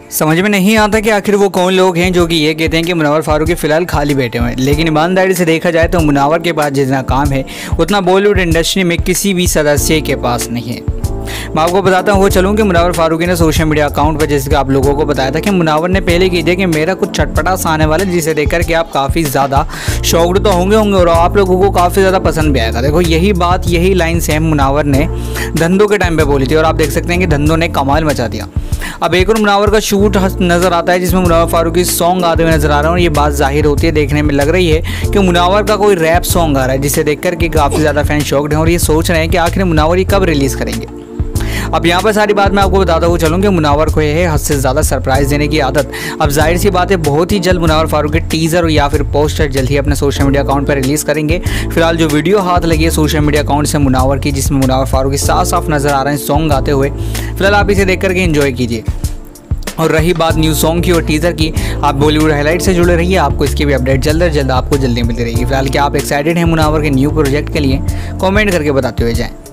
समझ में नहीं आता कि आखिर वो कौन लोग हैं जो कि ये कहते हैं कि मुनव्वर फारूकी फ़िलहाल खाली बैठे हुए हैं। लेकिन ईमानदारी से देखा जाए तो मुनव्वर के पास जितना काम है उतना बॉलीवुड इंडस्ट्री में किसी भी सदस्य के पास नहीं है। मैं आपको बताता हूँ चलूँ कि मुनव्वर फारूकी ने सोशल मीडिया अकाउंट पर जैसे कि आप लोगों को बताया था कि मुनव्वर ने पहले की थी कि मेरा कुछ चटपटा सा आने वाला है जिसे देखकर के आप काफ़ी ज़्यादा शॉक्ड तो होंगे और आप लोगों को काफ़ी ज़्यादा पसंद भी आएगा। देखो यही बात यही लाइन सेम मुनव्वर ने धंधों के टाइम पे बोली थी और आप देख सकते हैं कि धंधों ने कमाल मचा दिया। अब एक और मुनव्वर का शूट नज़र आता है जिसमें मुनव्वर फारूकी सॉन्ग आते हुए नजर आ रहा है और ये बात जाहिर होती है, देखने में लग रही है कि मुनव्वर का कोई रैप सॉन्ग आ रहा है जिसे देखकर के काफ़ी ज़्यादा फैन शॉक्ड हैं और ये सोच रहे हैं कि आखिर मुनव्वर ये कब रिलीज़ करेंगे। अब यहाँ पर सारी बात मैं आपको बताता हूँ चलूँ कि मुनव्वर को है हद से ज़्यादा सरप्राइज़ देने की आदत। अब जाहिर सी बात है बहुत ही जल्द मुनव्वर फारूकी टीज़र या फिर पोस्टर जल्द ही अपने सोशल मीडिया अकाउंट पर रिलीज़ करेंगे। फिलहाल जो वीडियो हाथ लगी है सोशल मीडिया अकाउंट से मुनव्वर की जिसमें मुनव्वर फारूकी साफ साफ नज़र आ रहे हैं सॉन्ग गाते हुए, फिलहाल आप इसे देख करके एंजॉय कीजिए। और रही बात न्यू सॉन्ग की और टीज़र की, आप बॉलीवुड हाईलाइट से जुड़े रहिए, आपको इसकी भी अपडेट जल्द आपको जल्दी मिलती रहेगी। फिलहाल क्या आप एक्साइटेड हैं मुनव्वर के न्यू प्रोजेक्ट के लिए? कमेंट करके बताते हुए जाएं।